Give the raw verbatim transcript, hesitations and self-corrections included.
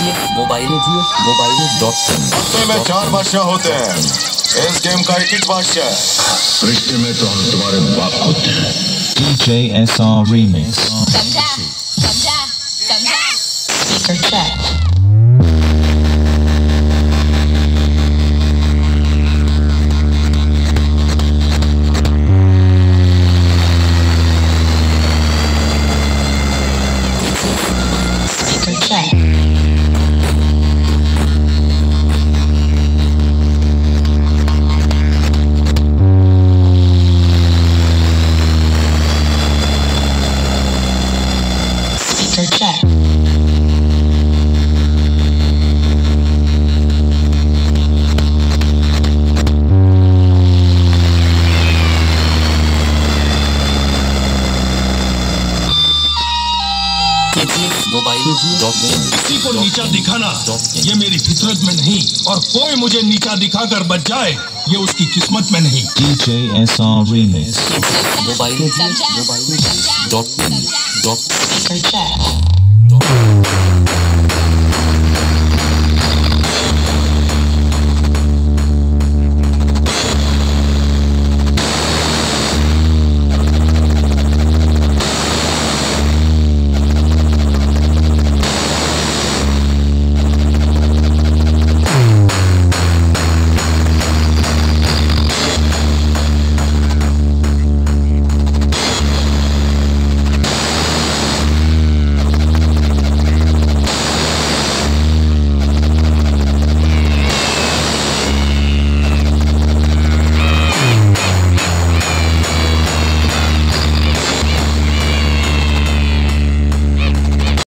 Mobile mobile dot com. हफ्ते में चार बादशाह होते हैं, इस गेम का एक एक बादशाह। रिश्ते में तो हम तुम्हारे बाप होते हैं। D J S R Remix. समझा समझा समझा speaker check speaker check Speaker check. Mobile dot com. किसी को नीचा दिखाना ये मेरी फितरत में नहीं, और कोई मुझे नीचा दिखाकर बच जाए ये उसकी किस्मत में नहीं। D J S R Remix. Mobile mobile dot com dot Speaker check.